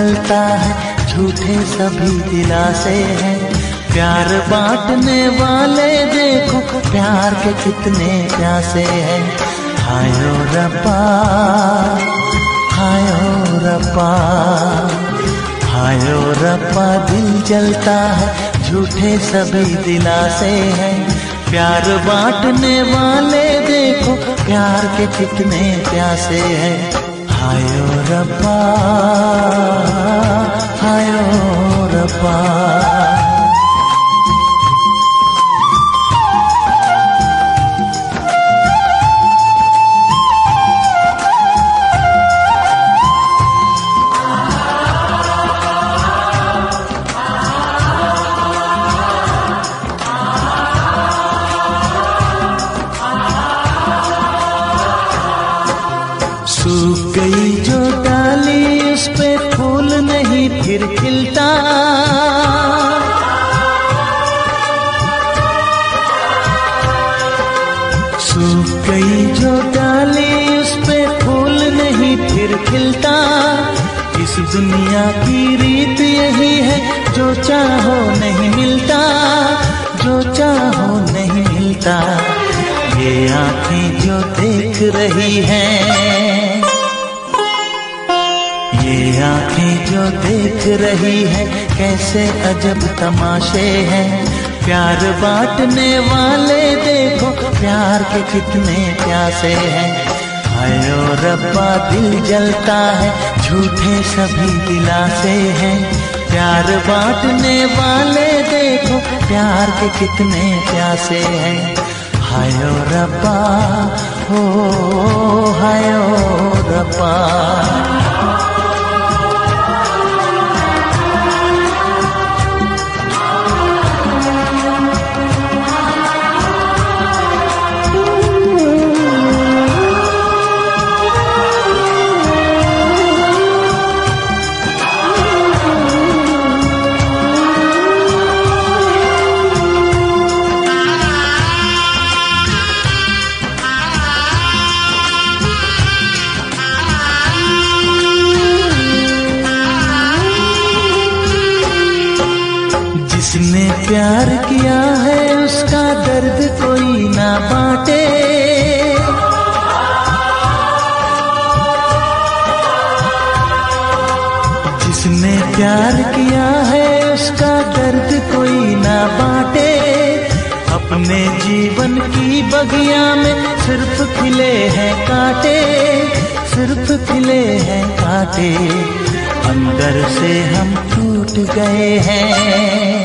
जलता है, झूठे सभी दिलासे हैं। प्यार बांटने वाले देखो, प्यार के कितने प्यासे हैं। हायो रब्बा, हायो रब्बा, हायो रब्बा, दिल जलता है, झूठे सभी दिलासे हैं। प्यार बांटने वाले देखो, प्यार के कितने प्यासे हैं। हायो रब्बा, हायो रब्बा। सूख गई जो डाली, उस पे फूल नहीं फिर खिलता। सूख गई जो डाली, उस पे फूल नहीं फिर खिलता। इस दुनिया की रीत यही है, जो चाहो नहीं मिलता, जो चाहो नहीं मिलता। ये आँखें जो देख रही हैं, ये आँखें जो देख रही है, कैसे अजब तमाशे हैं। प्यार बांटने वाले देखो, प्यार के कितने प्यासे हैं। हायो रब्बा, दिल जलता है, झूठे सभी दिलासे हैं। प्यार बांटने वाले देखो, प्यार के कितने प्यासे हैं। हायो रब्बा, हो हायो रब्बा। जिसने प्यार किया है, उसका दर्द कोई ना बांटे। जिसने प्यार किया है, उसका दर्द कोई ना बांटे। अपने जीवन की बगिया में सिर्फ खिले हैं कांटे, सिर्फ खिले हैं कांटे। अंदर से हम टूट गए हैं,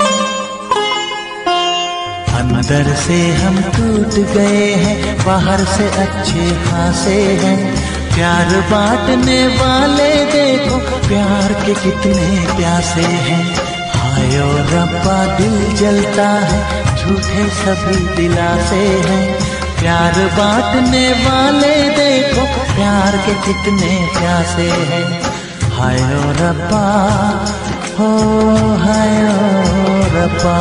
अंदर से हम टूट गए हैं, बाहर से अच्छे खासे हैं। प्यार बांटने वाले देखो, प्यार के कितने प्यासे हैं। हायो रब्बा, दिल जलता है, झूठे सभी दिलासे हैं। प्यार बांटने वाले देखो, प्यार के कितने प्यासे हैं। हायो रब्बा, हो हायो रब्बा।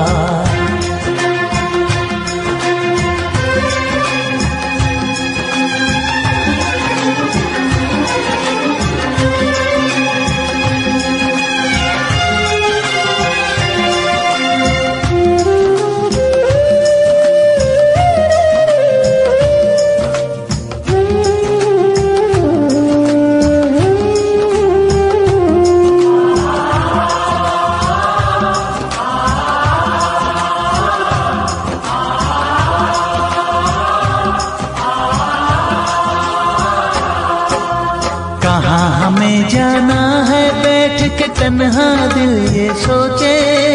कहाँ हमें जाना है, बैठ के तन्हा दिल ये सोचे।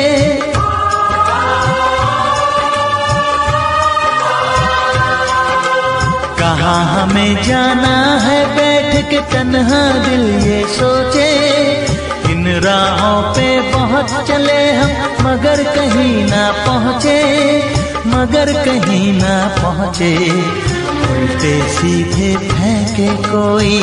कहाँ हमें जाना है, बैठ के तन्हा दिल ये सोचे। इन राहों पे बहुत चले हम, मगर कहीं ना पहुँचे, मगर कहीं ना पहुँचे। उल्टे सीधे फेंके कोई,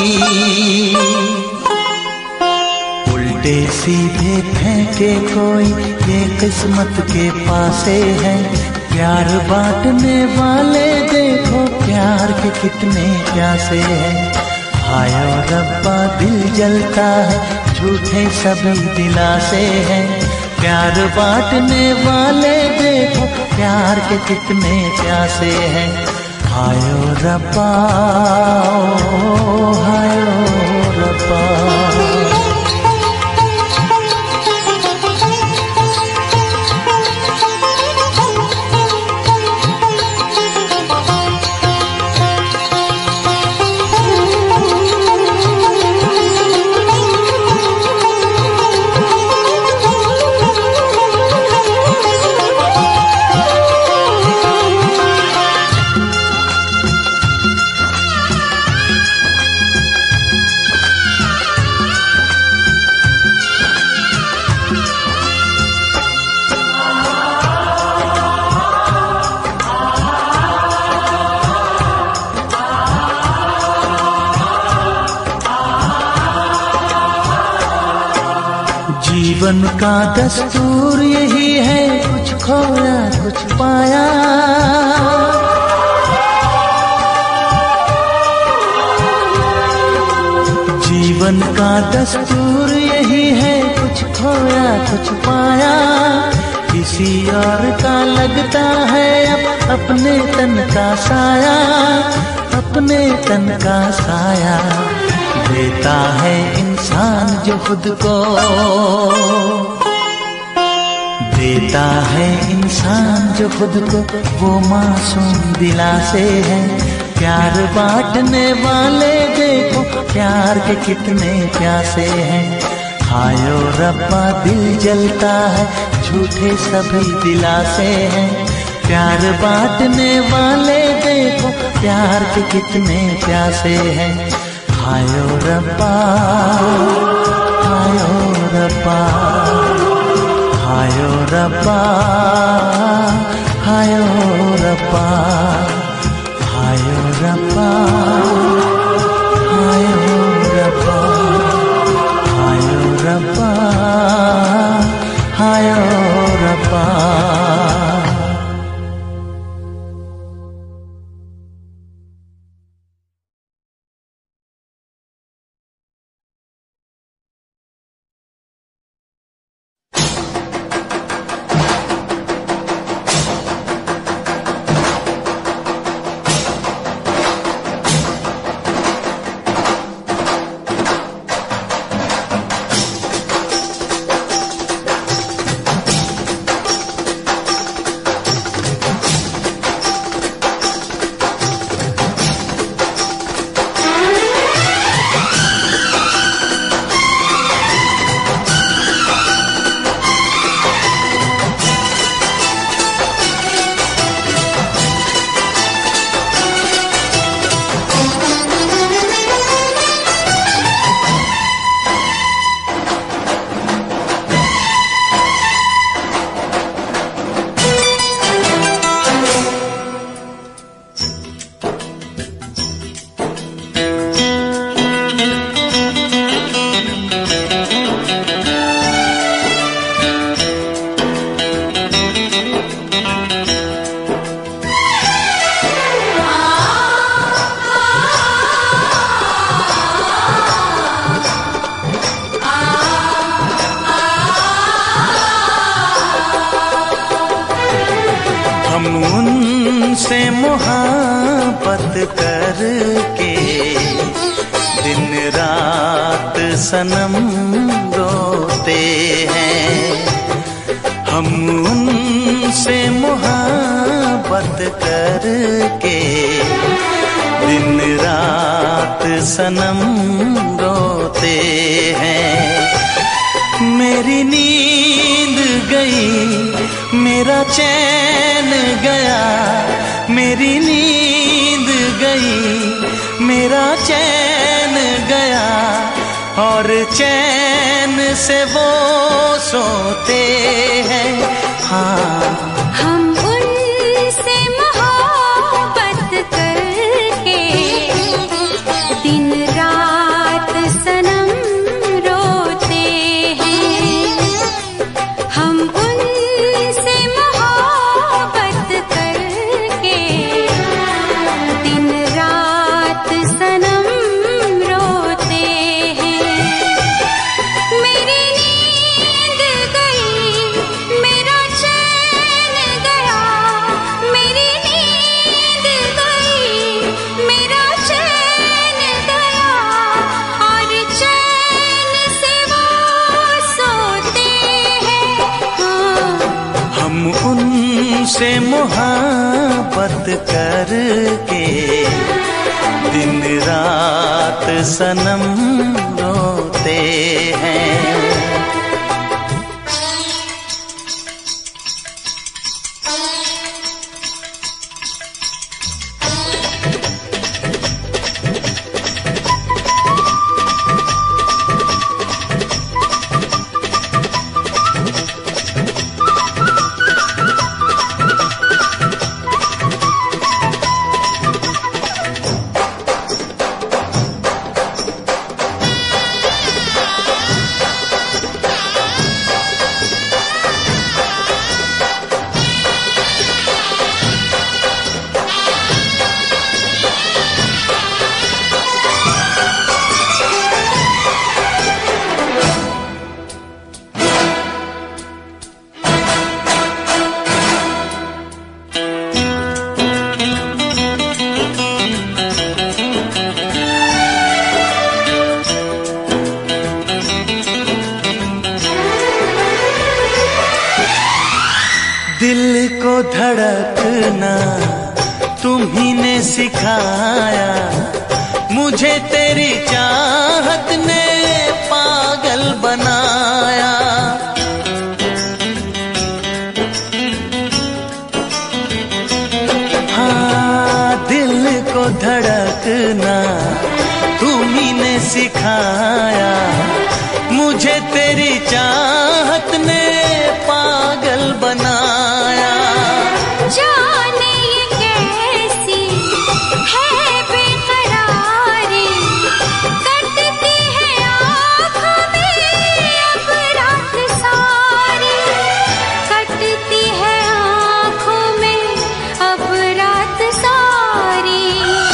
उल्टे सीधे फेंके कोई, ये किस्मत के पासे है। प्यार बांटने वाले देखो, प्यार के कितने प्यासे हैं। हायो रब्बा दिल जलता है, झूठे सभी दिलासे हैं। प्यार बांटने वाले देखो, प्यार के कितने प्यासे हैं। हायो रब्बा, ओ हायो रब्बा। जीवन का दस्तूर यही है, कुछ खोया कुछ पाया। जीवन का दस्तूर यही है, कुछ खोया कुछ पाया। किसी और का लगता है अब अपने तन का साया, अपने तन का साया। देता है इंसान जो खुद को, देता है इंसान जो खुद को, वो मासूम दिलासे है। प्यार बांटने वाले देखो, प्यार के कितने प्यासे हैं। हायो रब्बा दिल जलता है, झूठे सभी दिलासे हैं। प्यार बांटने वाले देखो, प्यार के कितने प्यासे हैं। हायो रब्बा, हायो रब्बा, हायो रब्बा, हायो रब्बा, हायो रब्बा, हायो रब्बा, हायो रब्बा, हायो रब्बा। उनसे मोहब्बत करके दिन रात सनम रोते हैं। हम उनसे मोहब्बत करके दिन रात सनम रोते हैं। मेरी नींद गई, मेरा चैन गया, मेरी नींद गई, मेरा चैन गया, और चैन से वो सोते हैं। हाँ, हम उनसे मोहब्बत करके दिन रात सनम रोते हैं। हम उनसे मोहब्बत करके दिन रात सनम रोते तुमसे मोहब्बत करके दिन रात सनम रोते हैं। दिल को धड़कना तुम्ही ने सिखाया, मुझे तेरी चाहत ने पागल बनाया। हाँ, दिल को धड़कना तुम्ही ने सिखाया, मुझे तेरी चाहत ने पागल बनाया। जाने ये कैसी है बेकरारी, कटती है आँखों में अब रात सारी, कटती है आँखों में अब रात सारी।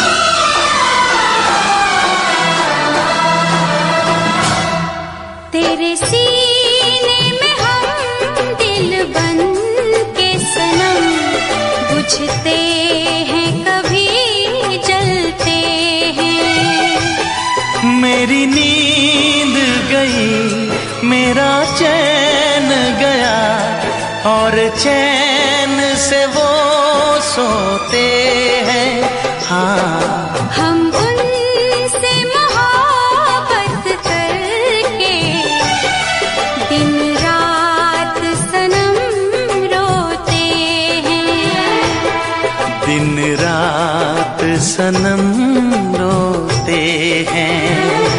तेरे सीने में हम दिल बन के सनम, बुझते हैं कभी जलते हैं। मेरी नींद गई, मेरा चैन गया, और चैन से वो सोते हैं। हाँ, हम उनसे मोहब्बत करके दिन रात सनम रोते हैं। दिन रात सनम रोते हैं।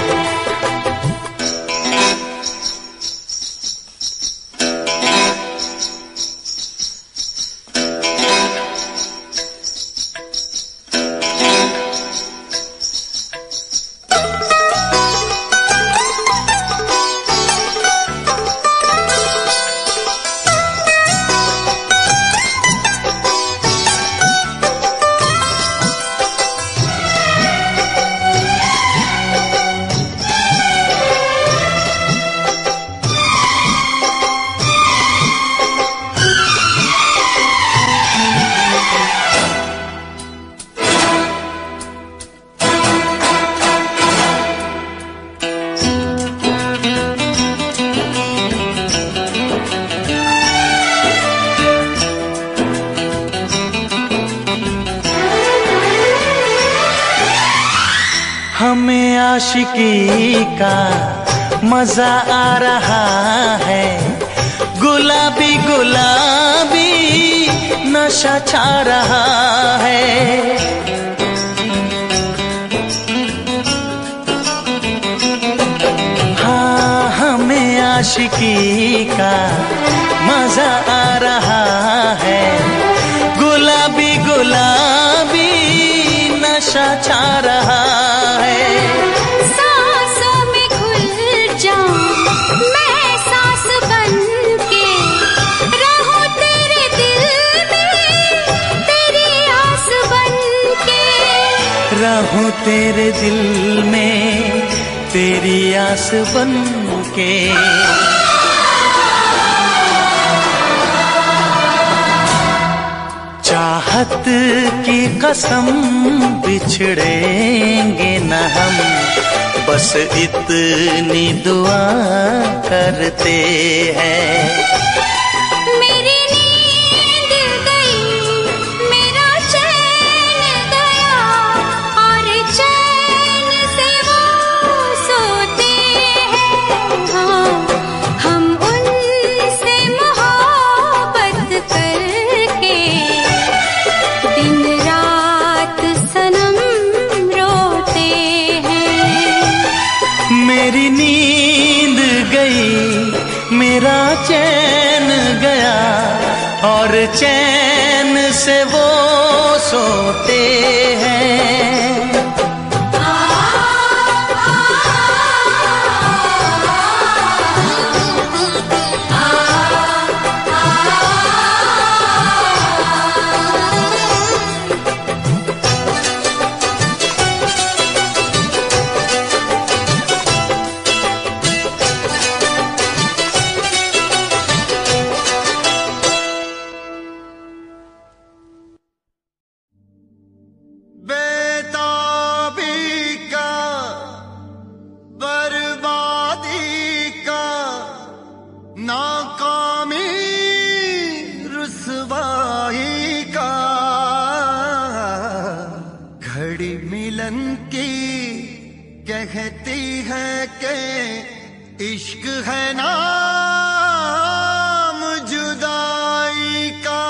हमें आशिकी का मजा आ रहा है, गुलाबी गुलाबी नशा छा रहा है। हाँ, हमें आशिकी का मजा आ रहा है, गुलाबी गुलाबी नशा छा रहा है। सांसों में घुल जाऊं मैं सांस बन के, रहूं तेरे दिल में तेरी आस बन के, रहूं तेरे दिल में तेरी आस बन के। चाहत की कसम बिछड़ेंगे न हम, बस इतनी दुआ करते हैं। मेरी नींद गई, नींद गई मेरा चैन गया, और चैन से वो सोते हैं। कहती है कि इश्क है नाम जुदाई का।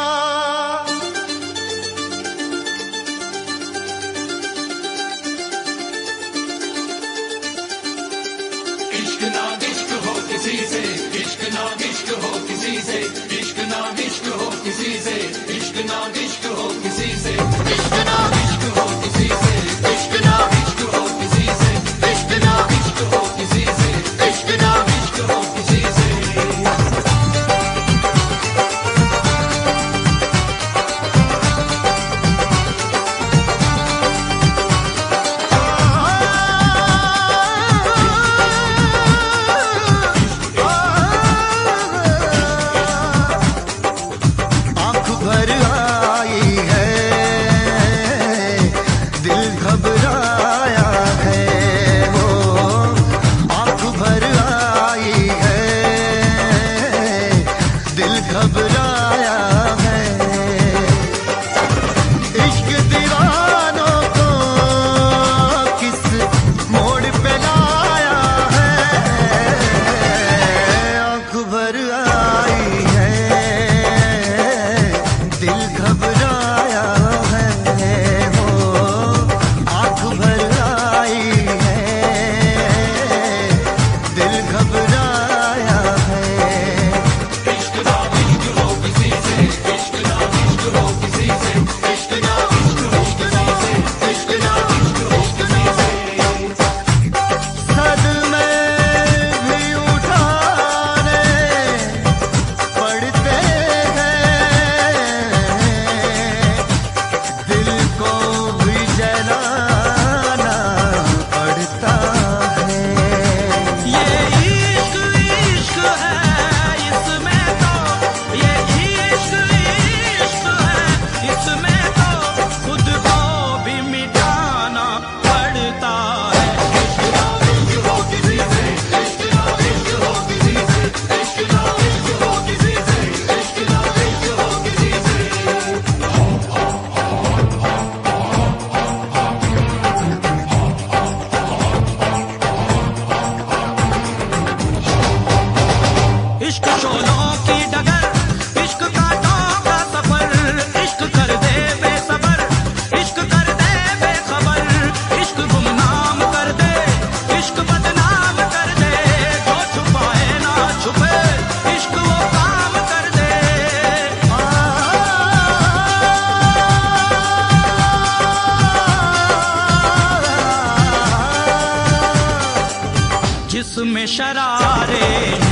इश्क ना इश्क हो किसी से, इश्क ना इश्क हो किसी से, इश्क ना इश्क हो किसी से, इश्क ना इश्क हो किसी से, इश्क ना इश्क हो किसी से, इश्क ना इश्क हो किसी से, इश्क ना इश्क हो किसी से, इश्क ना इश्क हो किसी से। जिसमें शरारे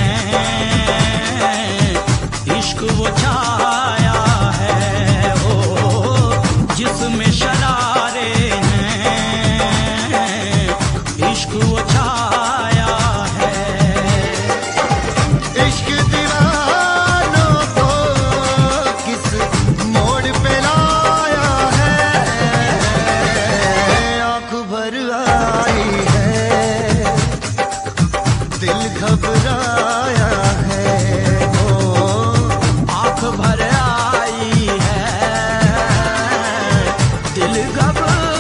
हैं इश्क वो छाया है, ओ जिसमें शरारे हैं इश्क वो छाया है। इश्क दीवानों को किस मोड़ पे लाया है, आँख भर आई है दिल घबराया है, ओ आँख भर आई है दिल घबराया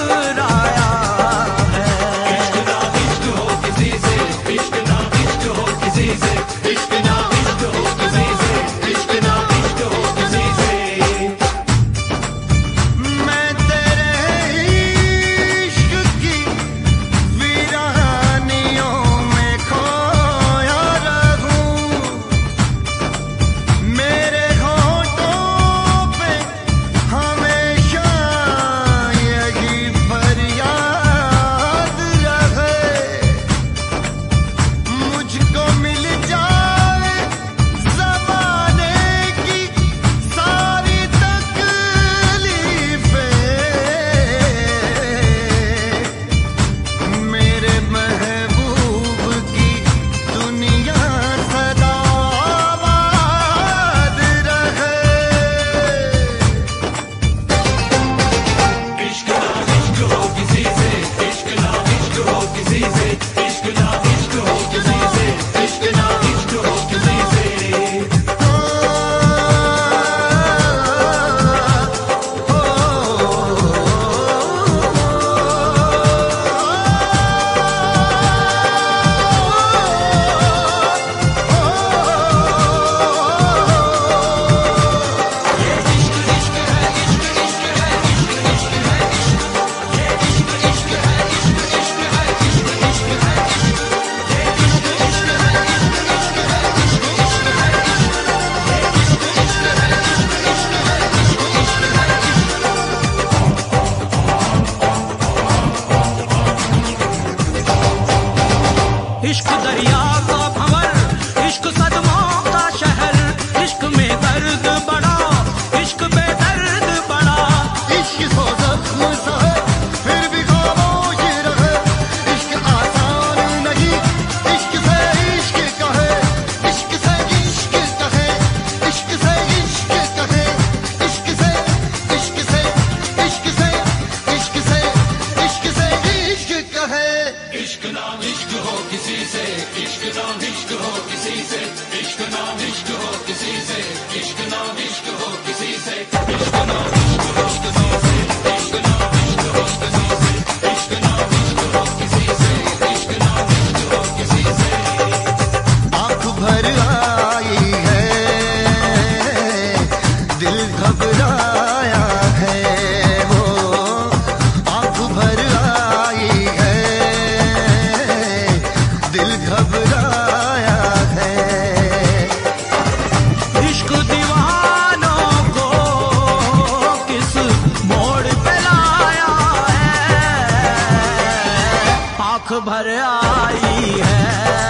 भर आई है,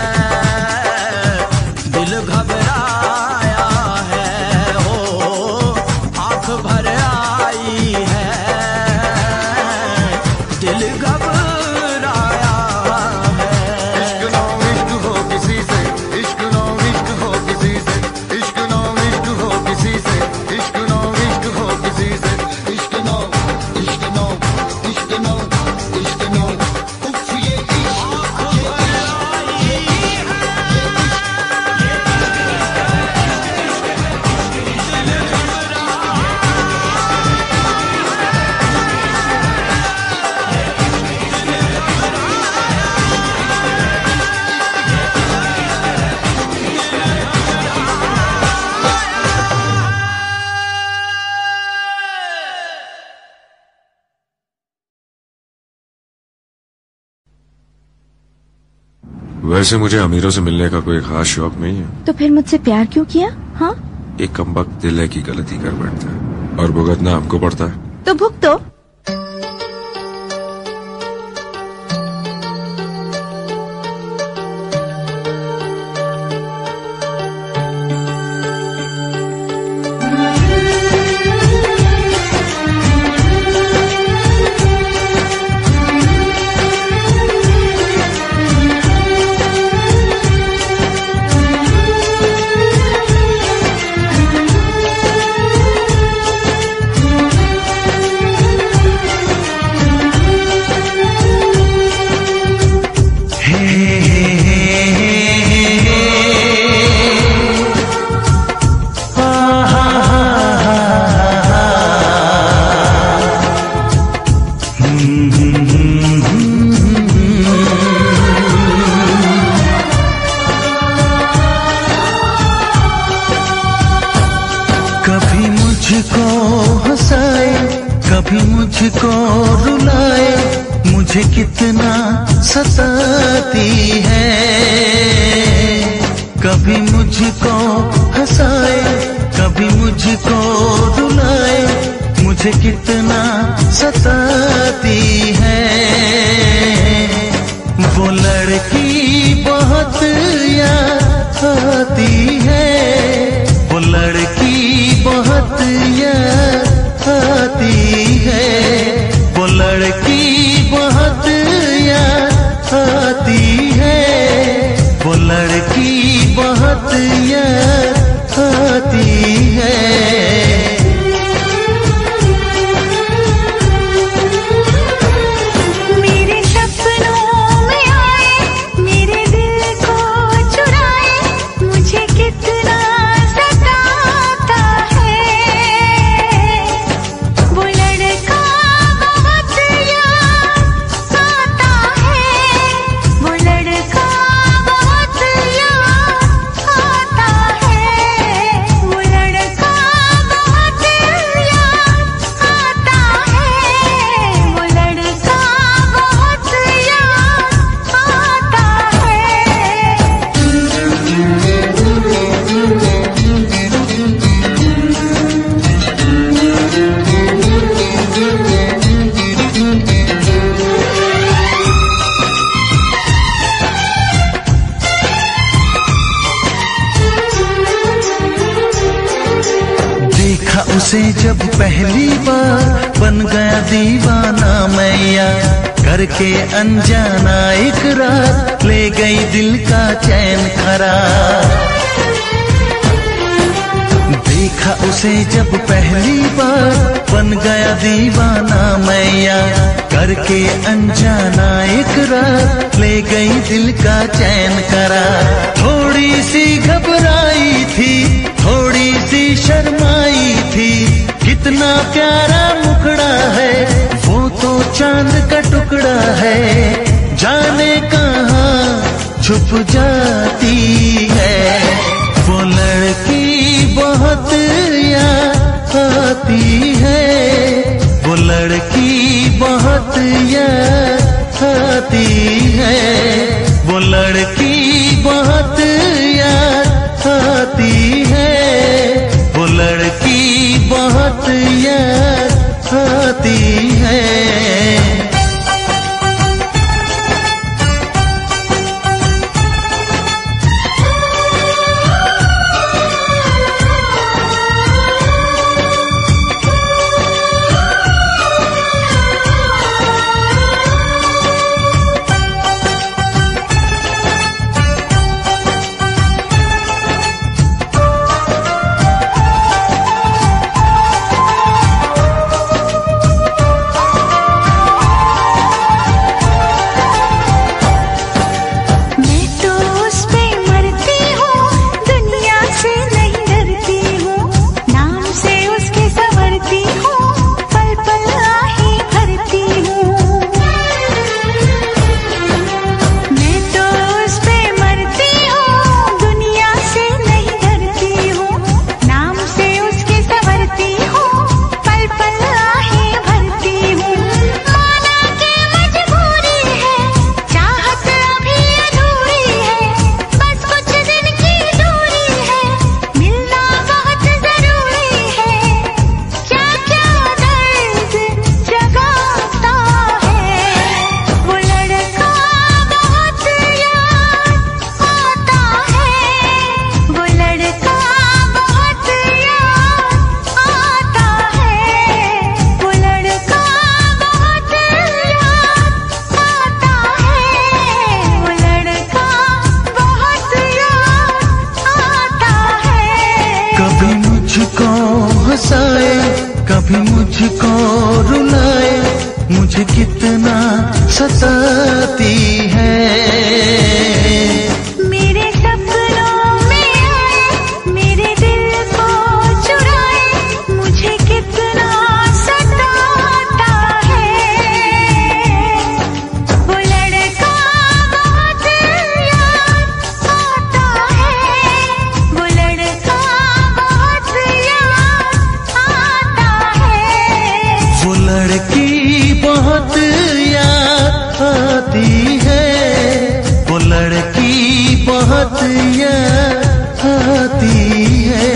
दिल घबराया है हो, आंख भर आई है, दिल घबराया है। इश्क ना इश्क हो किसी से, इश्क ना इश्क हो किसी से, इश्क ना इश्क हो किसी से, इश्क ना इश्क हो किसी से, इश्क ना इश्क ना इश्क ना इश्क ना उफ ये वैसे मुझे अमीरों से मिलने का कोई खास शौक नहीं है। तो फिर मुझसे प्यार क्यों किया? हाँ, एक कमबख्त दिल है की गलती कर बैठता है और भुगतना हमको पड़ता है। तो भुगतो। कभी मुझको हंसाए, कभी मुझको रुलाए, मुझे कितना सताती है। कभी मुझको हंसाए, कभी मुझको रुलाए, मुझे कितना सताती है। वो लड़की बहुत याद आती है, वो लड़की बहुत याद आती है, वो लड़की बहुत याद आती है, वो लड़की बहुत याद आती है। मेरे सपनों में आए, मेरे दिल को चुराए, मुझे कितना सताता है। वो लड़का बहुत याद आता है, वो लड़का बहुत याद आता है, वो लड़का बहुत याद आता है, वो लड़का बहुत याद आता देखा उसे जब पहली बार, बन गया दीवाना मैया, करके अनजाना इकरार, ले गई दिल का चैन करार। देखा उसे जब पहली बार, बन गया दीवाना मैया, करके अनजाना इकरार, ले गई दिल का चैन करार। थोड़ी सी घबराई थी, थोड़ी सी शर्माई थी, कितना प्यारा मुखड़ा है, वो तो चांद का टुकड़ा है, जाने कहाँ छुप जाती है। वो लड़की बहुत याद आती है, वो लड़की बहुत याद आती है, वो लड़की बहुत याद आती है, वो लड़की बहुत याद आती है। कितना सताती है। मेरे सपनों में आए, मेरे दिल को चुराए, मुझे कितना सताता है। वो लड़का बहुत याद आता है, वो लड़का बहुत याद आता है। वो लड़की बहुत याद आती है, वो लड़की बहुत याद आती है।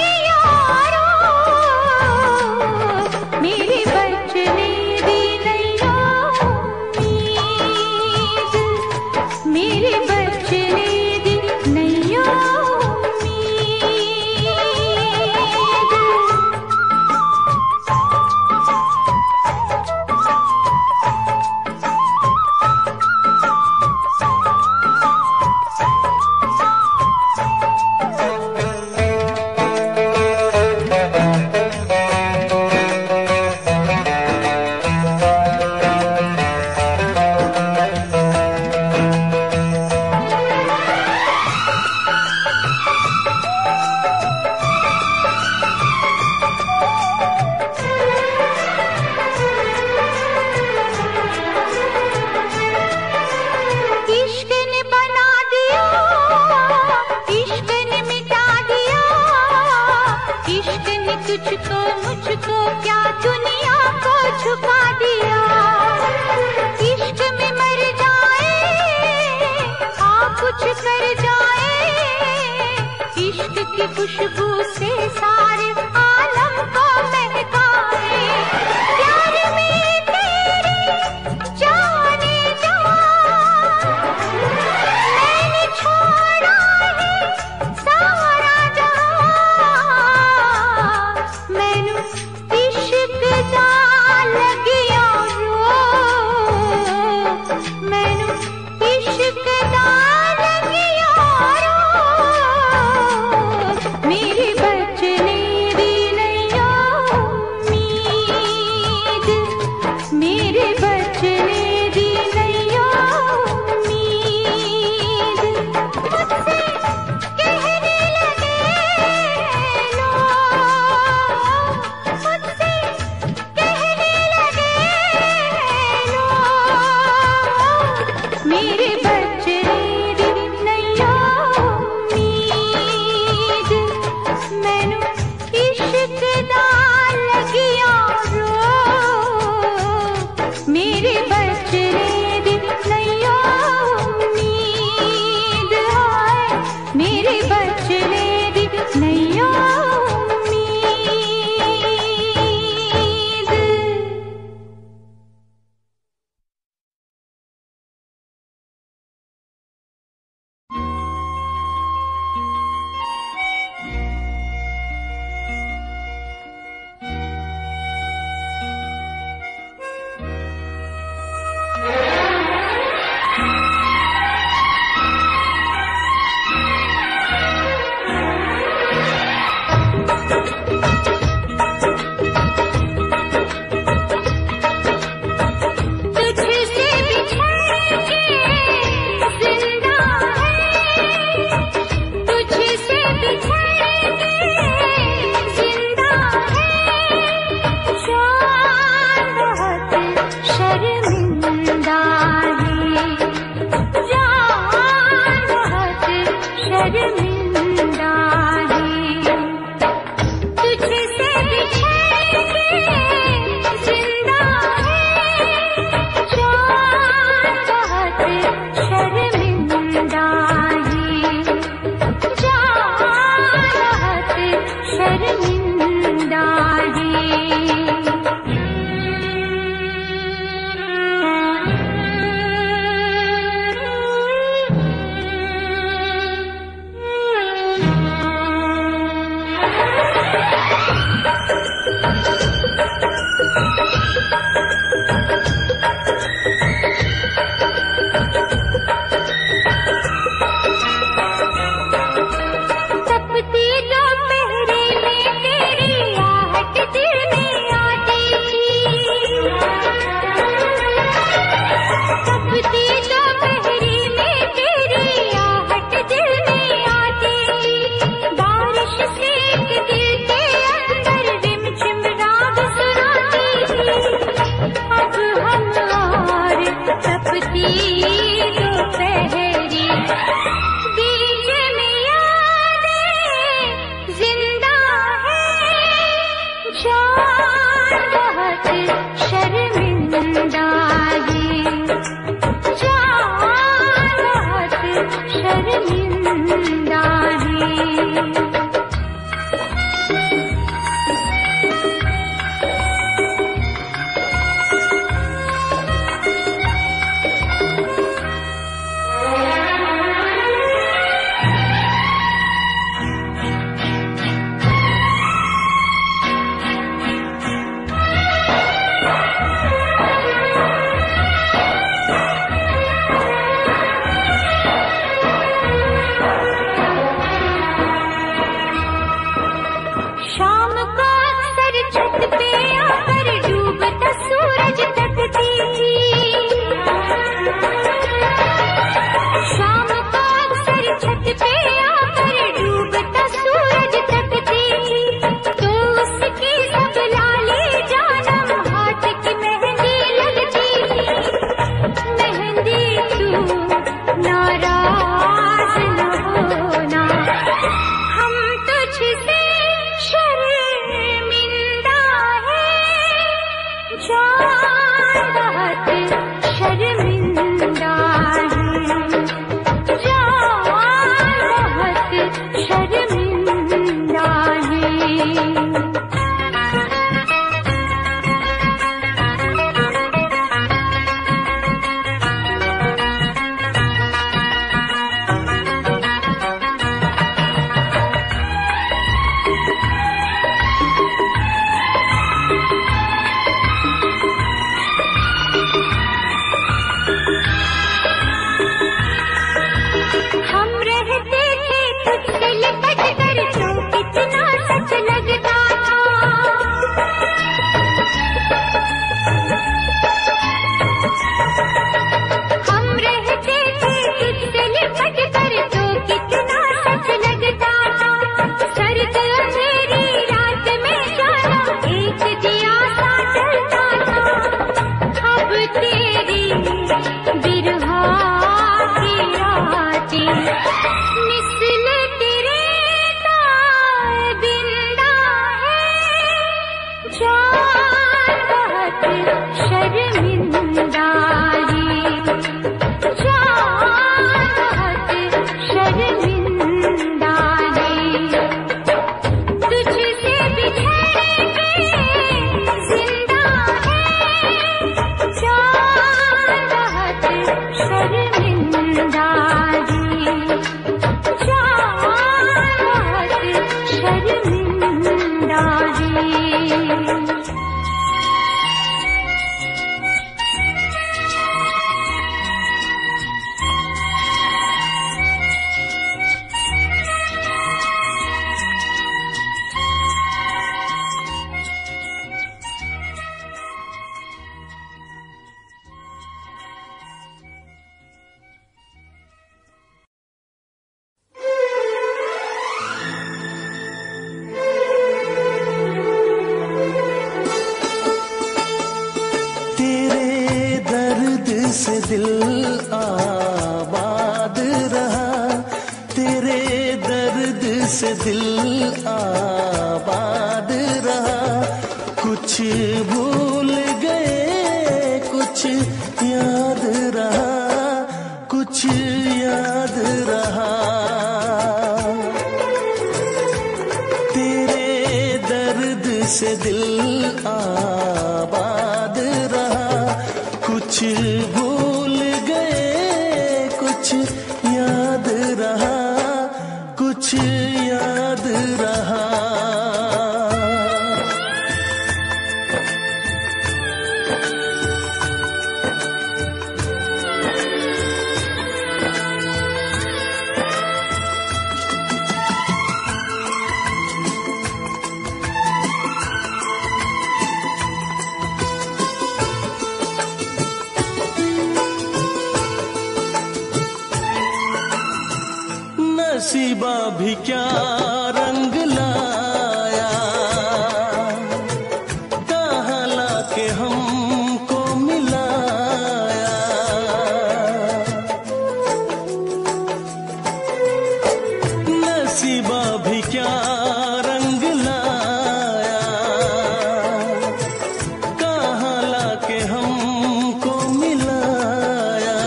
मेरे बचने दी नहीं की खुशबू से सारे आलम को महकाए। प्यार में तेरे जाने जा मैंने छोड़ा है सारा जहां। मैनू इश्क दा लगिया रो, मैनू इश्क दा लगिया रो। मेरे बचने दी नैया उम्मीद, मेरे बचने दी नैया उम्मीद। मुझसे कहने लगे लोग, मुझसे कहने लगे लोग, मेरे बचने दी नैया उम्मीद। मैनू इश्क दा लगिया रो, मेरे बचने दी नैया उम्मीद। हाय मेरे बचने दी नैया उम्मीद। तुझसे बिछड़ के जिंदा है, तुझसे बिछड़ के जिंदा है। जान बहुत शर्मिंदा है, जान बहुत शर्मिंदा है। तुझसे बिछड़ के जिंदा है, जान बहुत शर्मिंदा है, जान बहुत शर्मिंदा तपती दोपहरी में तेरी आहट दिल में आती थी। तपती दोपहरी में तेरी आहट दिल में आती थी। बारिश से एक दिल के अंदर रिमझिम राग सुनाती थी। अब हम और तपती दोपहरी बीच में यादें जिंदा है। जान बहुत शर्मिंदा है, जान बहुत शर्मिंदा है। हम रहते थे तुझसे लिपट कर तो कितना सच लगता था। हम रहते थे तुझसे लिपट कर तो कितना सच लगता था। सर्द अंधेरी रात में जाना एक दिया सा जलता था। अब तेरी बिरहा की रातें मिसल तेरे ताबिंदा है। जान बहुत शर्मिंदा है, जान बहुत शर्मिंदा है। तुझसे बिछड़ के जिंदा है, जान बहुत शर्मिंदा है, जान बहुत शर्मिंदा है। तेरे दर्द से दिल आबाद रहा, तेरे दर्द से दिल आबाद रहा। कुछ भूल गए कुछ याद रहा, कुछ याद रहा। तेरे दर्द से दिल आबाद रहा। कुछ भूल गए कुछ याद रहा, कुछ याद रहा। नसीबा भी क्या रंग लाया, कहाँ लाके हमको मिलाया। नसीबा भी क्या रंग लाया, कहाँ लाके हमको मिलाया।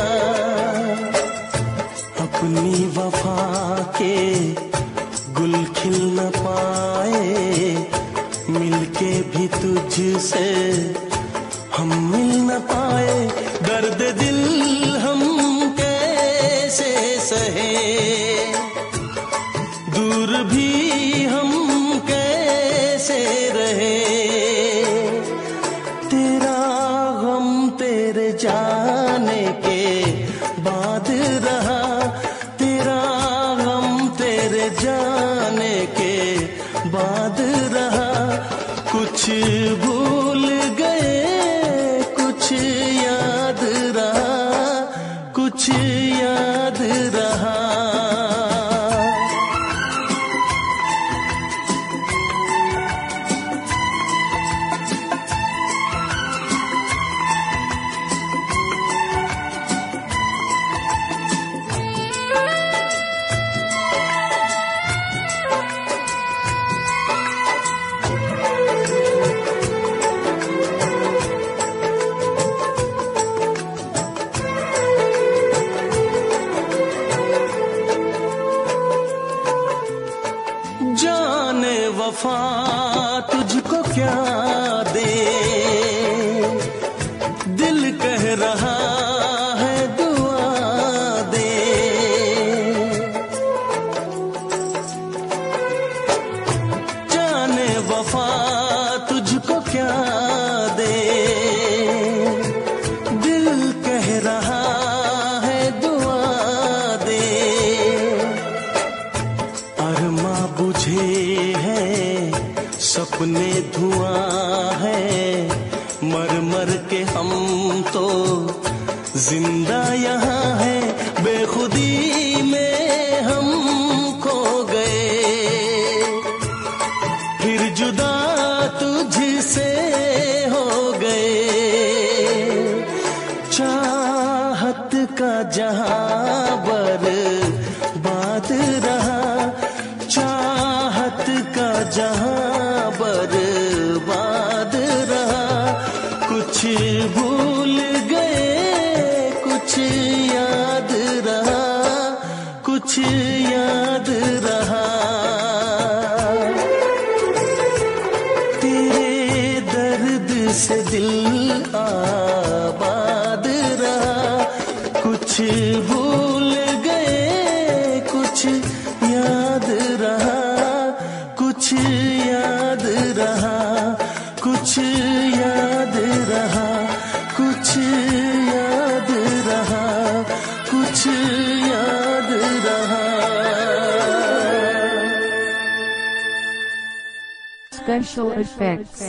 अपनी वफा के गुल खिल न पाए, मिलके भी तुझसे हम मिल न पाए। दर्द दिल हम कैसे सहे, दूर भी हम कैसे रहे। तेरा गम तेरे जाने के बाद रहा, तेरा गम तेरे जाने के बाद रहा। कुछ भूल गए कुछ याद रहा, कुछ याद रहा। जाने वफा तुझको क्या दे, दिल कह रहा है दुआ दे। जाने वफा तुझको मुझको क्या दे, दिल कह रहा है दुआ दे। अरमा बुझे है सपने धुआं है, मर मर के हम तो जिंदा यहाँ है। बेखुदी में हम खो गए, फिर जुदा तुझसे हो गए। चाहत का जहां बर्बाद रहा, चाहत का जहां बर्बाद रहा। कुछ भूल गए कुछ याद रहा, कुछ याद रहा। तेरे दर्द से दिल आबाद रहा। कुछ भूल गए कुछ याद रहा, कुछ याद रहा, कुछ याद रहा, कुछ याद रहा, कुछ याद रहा। Special effects.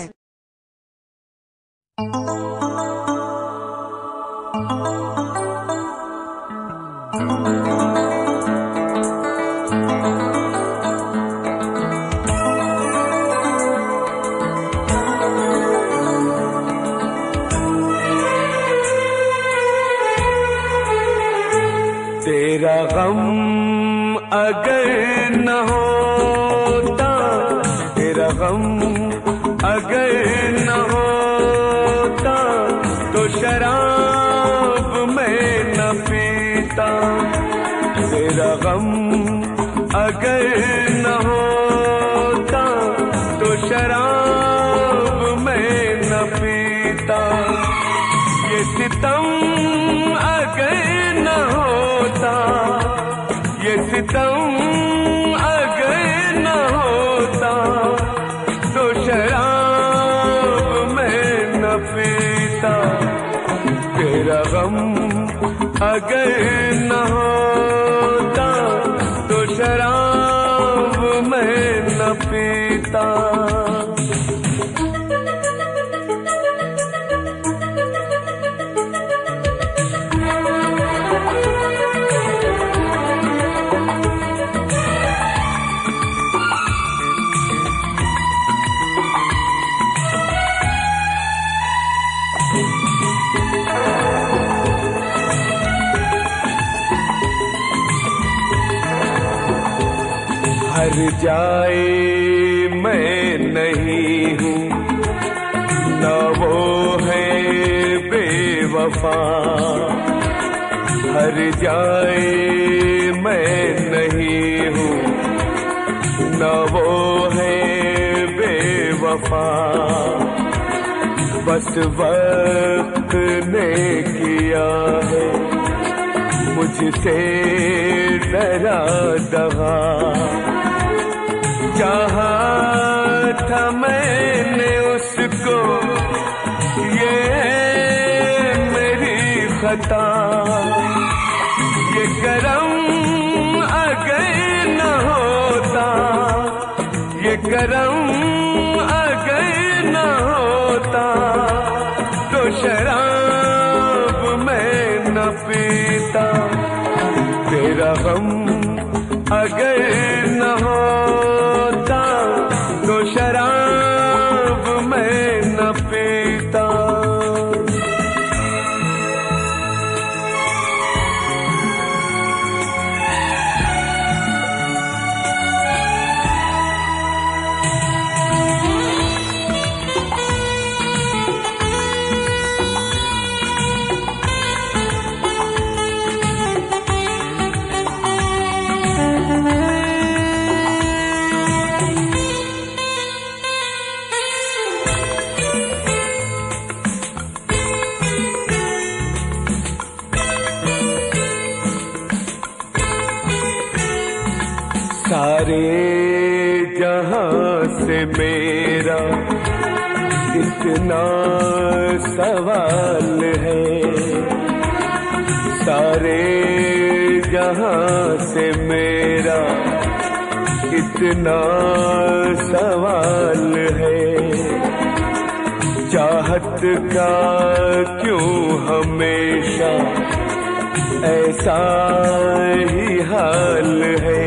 तेरा गम अगर न होता, तेरा गम अगर न होता, तो शराब मैं न पीता। तेरा गम अगर न होता, तो शराब मैं न पीता। ये सितम अगर न होता, ये सितम अगर न होता, तो शराब मैं न पीता। तेरा गम अगर न होता, तो शराब मैं न पीता। हर जाए मैं नहीं हूँ, न वो है बेवफा। हर जाए मैं नहीं हूँ, न वो है बेवफा। बस वक्त ने किया है मुझसे डरा दगा। चाहा था मैंने उसको, ये मेरी खता। ये करम अगर न होता, ये करम अगर न होता, तो शराब मैं न पीता। तेरा गम अगर न होता, तो शराब मैं न पीता। सारे जहां से मेरा इतना सवाल है सारे जहां से मेरा, इतना सवाल है चाहत का क्यों हमेशा ऐसा ही हाल है।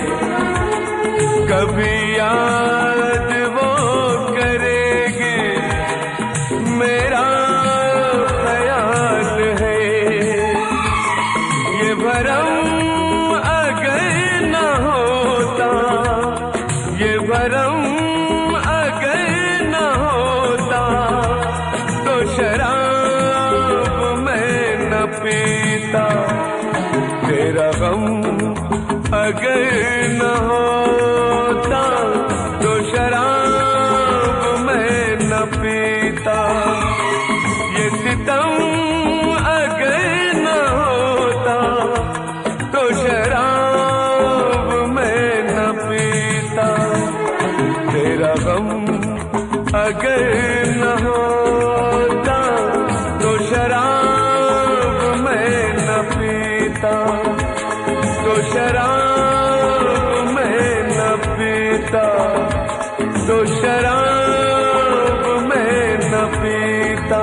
कभी याद वो करेंगे मेरा ख्याल है, ये भरम अगर न होता, ये भरम अगर न होता तो शराब मैं न पीता, तेरा गम अगर न होता तो शराब मैं न पीता, ये सितम अगर न होता तो शराब मैं न पीता, तेरा गम अगर न होता तो शराब मैं न पीता, तो शराब मैं न पीता, तो शराब मैं न पीता।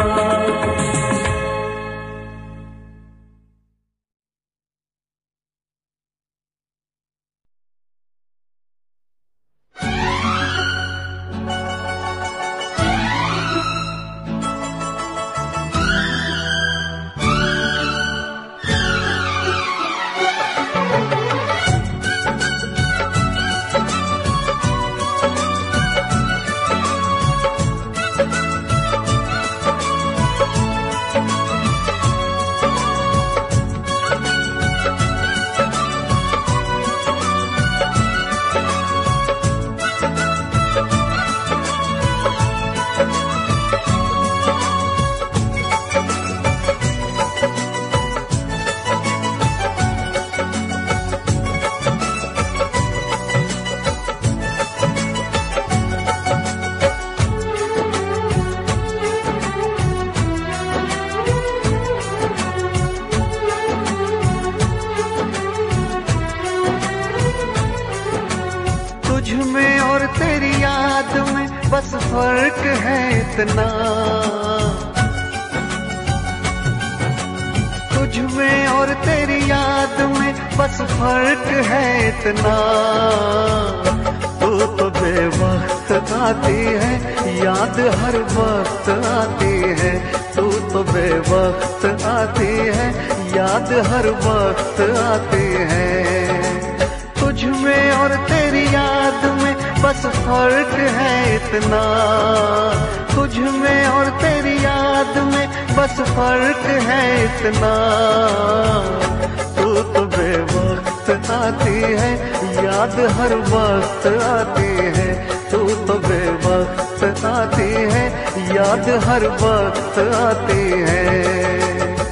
बस फर्क है इतना, तुझ में और तेरी याद में बस फर्क है इतना। तू तो बेवक्त आती है, याद हर वक्त आती है। तू तो बेवक्त आती है, याद हर वक्त आती है। तुझ में और तेरी याद में बस फर्क है इतना। तुझ में और तेरी याद में बस फर्क है इतना। तू तो बेवक्त आती है, याद हर वक्त आती है। तू तो बेवक्त आती है, याद हर वक्त आती है।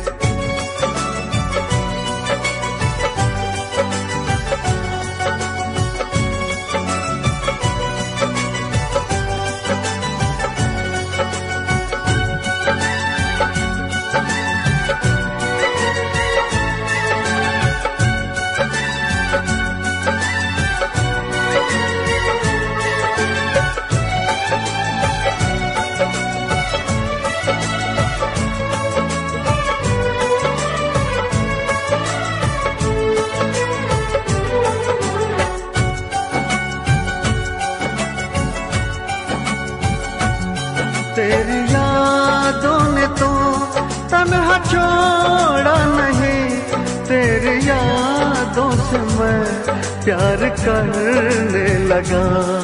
तेरी यादों ने तो तन्हा छोड़ा नहीं। तेरी यादों से मैं प्यार करने लगा।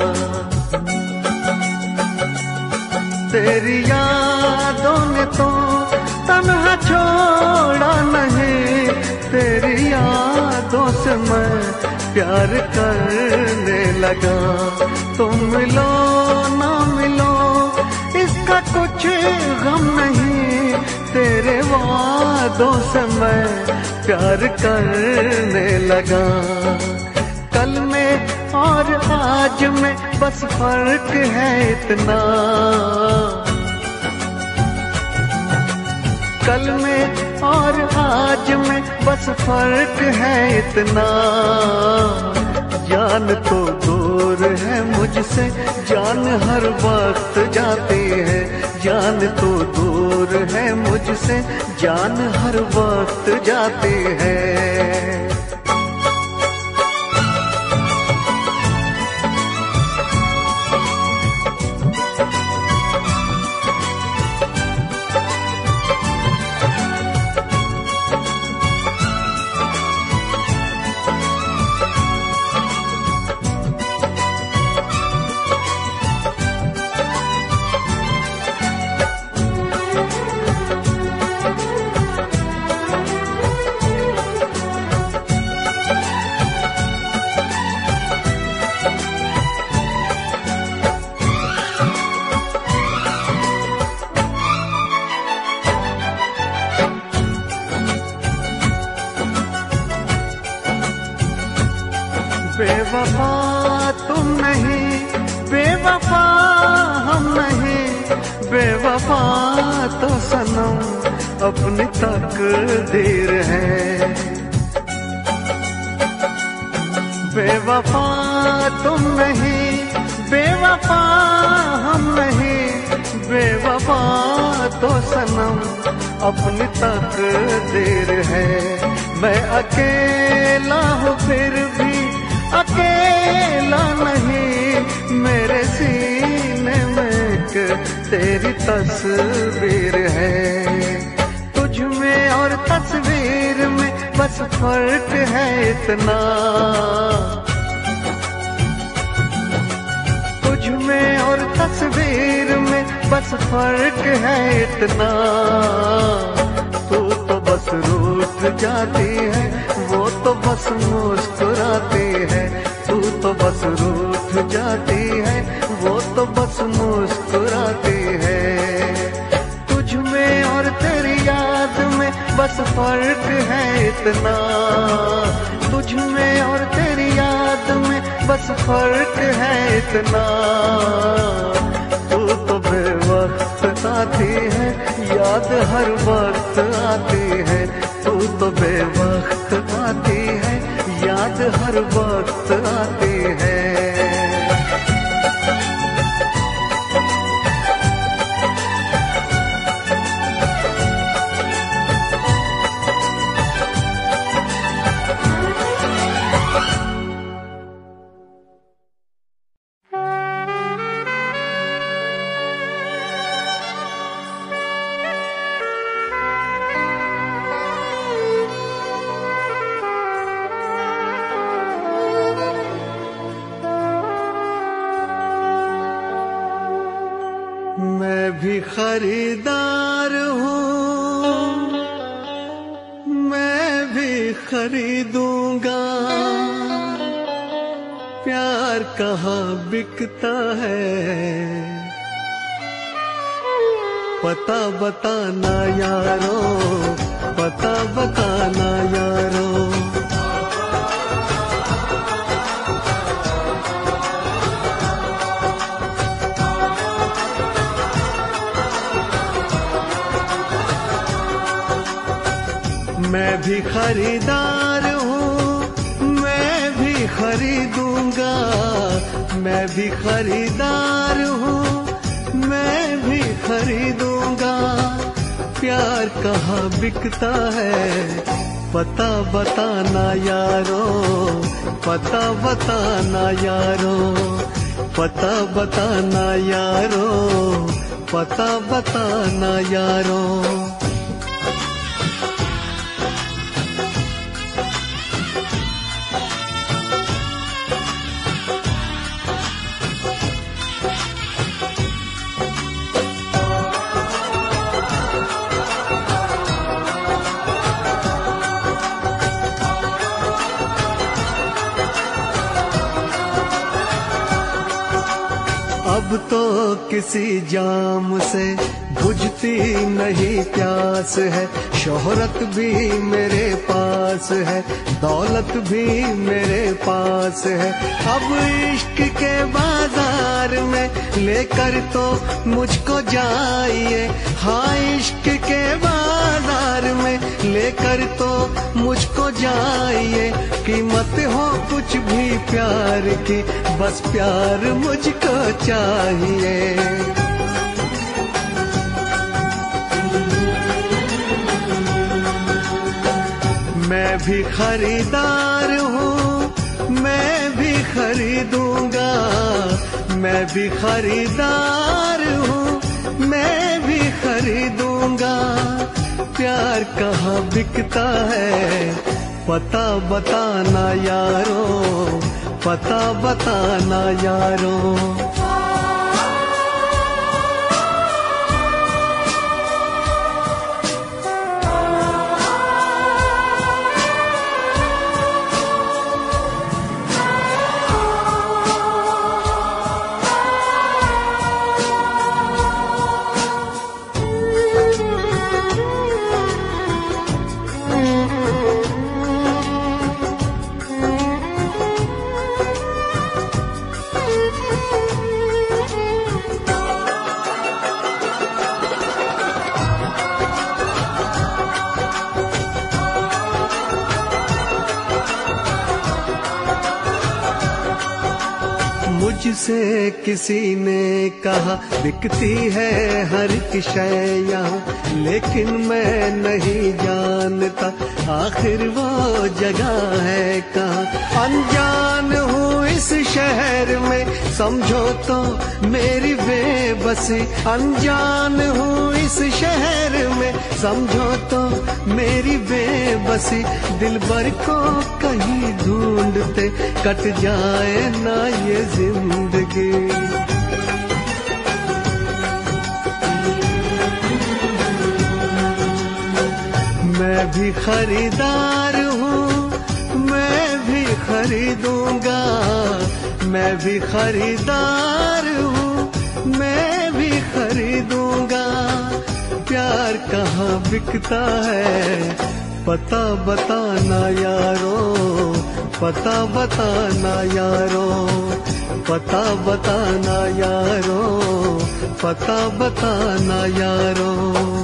तेरी यादों ने तो तन्हा छोड़ा नहीं। तेरी यादों से मैं प्यार करने लगा। तुम मिलो ना मिलो इसका कुछ गम नहीं। तेरे वादों से मैं प्यार करने लगा। कल में और आज में बस फर्क है इतना। बस फर्क है इतना, जान तो दूर है मुझसे, जान हर वक्त जाती है। जान तो दूर है मुझसे, जान हर वक्त जाती है। बेवफा तुम नहीं, बेवफा हम नहीं, बेवफा तो सनम अपनी तकदीर है। बेवफा तुम नहीं, बेवफा हम नहीं, बेवफा तो सनम अपनी तकदीर है। मैं अकेला हूँ फिर भी अकेला नहीं, मेरे सीने में एक तेरी तस्वीर है। तुझ में और तस्वीर में बस फर्क है इतना, तुझ में और तस्वीर में बस फर्क है इतना। तू तो बस रूठ जाती है, वो तो बस मुस्कुराती है। तू तो बस रूठ जाती है, वो तो बस मुस्कुराती है। तुझ में और तेरी याद में बस फर्क है इतना, तुझ में और तेरी याद में बस फर्क है इतना। तू तो बेवक्त आती है, याद हर वक्त आती है। तू तो बेवक्त आती है, याद हर वक्त आती है। मैं भी खरीदार हूँ, मैं भी खरीदूंगा। प्यार कहाँ बिकता है, पता बताना यारो, पता बताना यारो। मैं भी खरीदार हूँ, मैं भी खरीदूंगा। मैं भी खरीदार हूँ, मैं भी खरीदूंगा। प्यार कहाँ बिकता है, पता बताना यारो, पता बताना यारो, पता बताना यारो, पता बताना यारो। अब अब तो किसी जाम से बुझती नहीं प्यास है, शोहरत भी मेरे पास है, दौलत भी मेरे पास है। अब इश्क के बाजार में लेकर तो मुझको जाइए, हाँ इश्क के बाजार में लेकर तो मुझको जाइए। कीमत हो कुछ भी प्यार की, बस प्यार मुझको चाहिए। मैं भी खरीदार हूँ, मैं भी खरीदूंगा, मैं भी खरीदार हूँ, मैं भी खरीदूंगा। प्यार कहाँ बिकता है, पता बताना यारों, पता बताना यारों। मुझसे किसी ने कहा बिकती है हर एक शय यहाँ, लेकिन मैं नहीं जानता आखिर वो जगह है कहाँ। अनजान हूँ इस शहर में समझो तो मेरी बेबसी, अनजान हूँ इस शहर में समझो तो मेरी बेबसी। दिलबर को कहीं ढूंढते कट जाए ना ये जिंदगी। मैं भी खरीदार हूँ, मैं भी खरीदूंगा, मैं भी खरीदार हूँ, मैं भी खरीदूंगा। प्यार कहाँ बिकता है, पता बताना यारों, पता बताना यारों, पता बताना यारों, पता बताना यारों।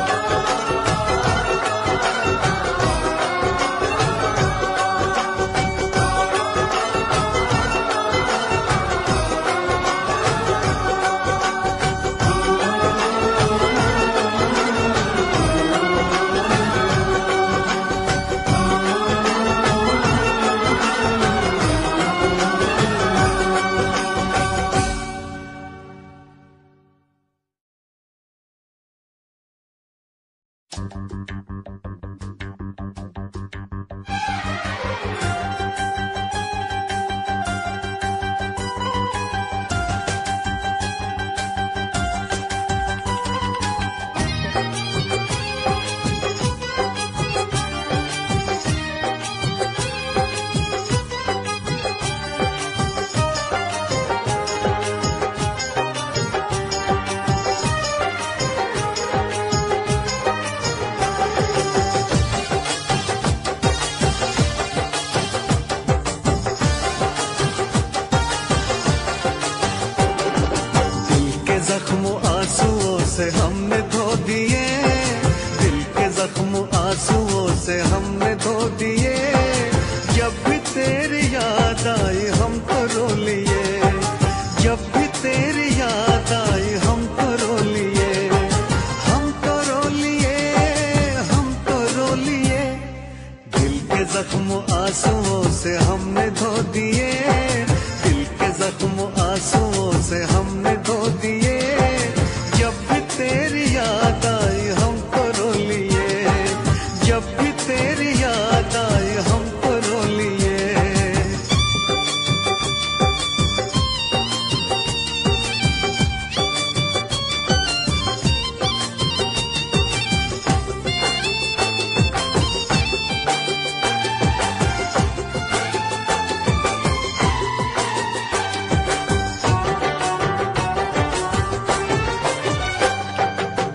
हमने धो दिए, दिल के जख्म आंसुओं से हमने धो दिए। जब भी तेरी याद आई हम तो रो लिए, जब भी तेरी याद आई हम तो रो लिए, हम तो रो लिए, हम तो रो लिए। दिल के जख्म आंसुओं से हमने धो दिए, दिल के जख्म आंसुओं से हमने धो दिए। जब भी तेरी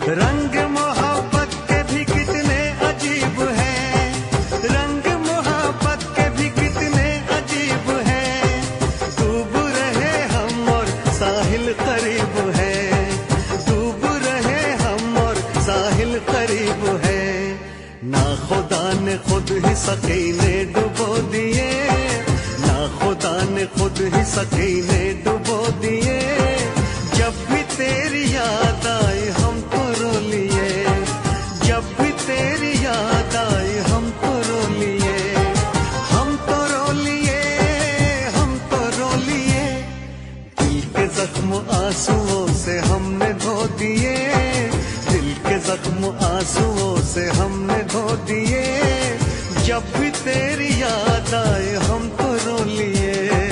रंग मोहब्बत के भी कितने अजीब हैं, रंग मोहब्बत के भी कितने अजीब हैं। डूब रहे हम और साहिल करीब है, डूब रहे हम और साहिल करीब है। ना खुदा ने खुद ही सकीने डुबो दिए, ना खुदा ने खुद ही सकीने डुबो दिए। जब भी तेरी याद आई हमको रो लिए, जब भी तेरी याद आई हमको रो लिए, हम तो रो लिए, हम तो रो लिए। दिल के जख्म आंसुओं से हमने धो दिए, दिल के जख्म आंसुओं से हमने धो दिए। जब भी तेरी याद आए हमको रो लिए।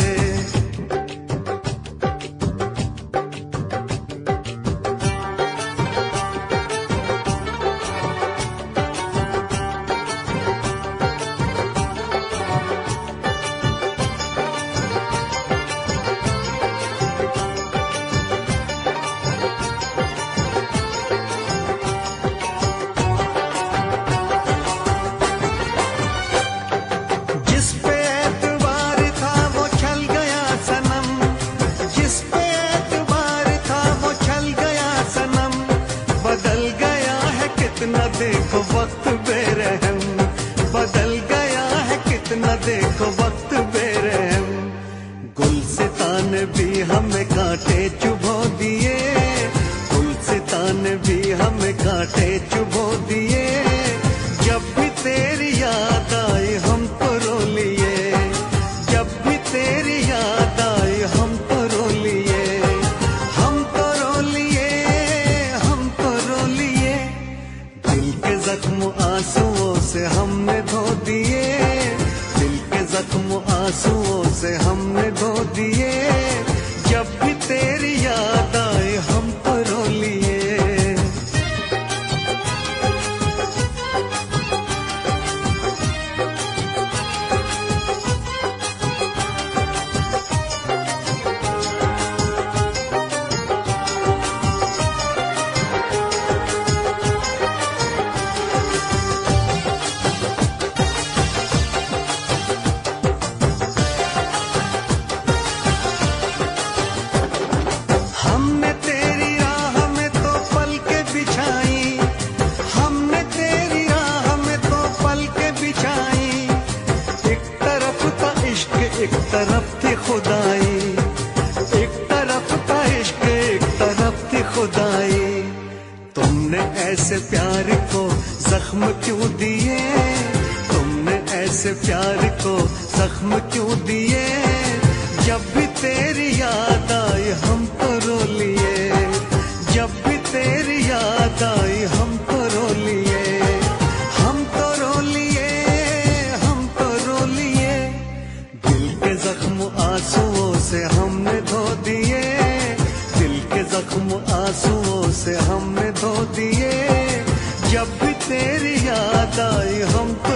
जिस पे एतबार था वो छल गया सनम, जिस पे एतबार था वो छल गया सनम। बदल गया है कितना देखो वक्त बेरहम, बदल गया है कितना देखो वक्त बेरहम। गुलसितान भी हमें कांटे चुभो दिए, गुलसितान भी हमें कांटे चुभो दिए। जब भी तेरी याद आई हमको रो लिए, जब भी तेरी याद आई हमको रो लिए, हम तो रो लिए, हम तो रो लिए। दिल के जख्म आंसुओं से हमने धो दिए, दिल के जख्म आंसुओं से हमने धो दिए। जब भी तेरी याद आई हमको रो लिए। हमने तेरी राह में तो पलकें बिछाई, हमने तेरी राह में तो पलकें बिछाई। एक तरफ था इश्क एक तरफ थी खुदाई, एक तरफ था इश्क एक तरफ थी खुदाई। तुमने ऐसे प्यार को जख्म क्यों दिए, तुमने ऐसे प्यार को जख्म क्यों दिए। जब भी तेरी याद आई हमको रो लिए, जब भी तेरी याद आई हमको रो लिए, हम तो रो लिए, हम तो रो लिए। दिल के जख्म आंसुओं से हमने धो दिए, दिल के जख्म आंसुओं से हमने धो दिए। जब भी तेरी याद आई हमको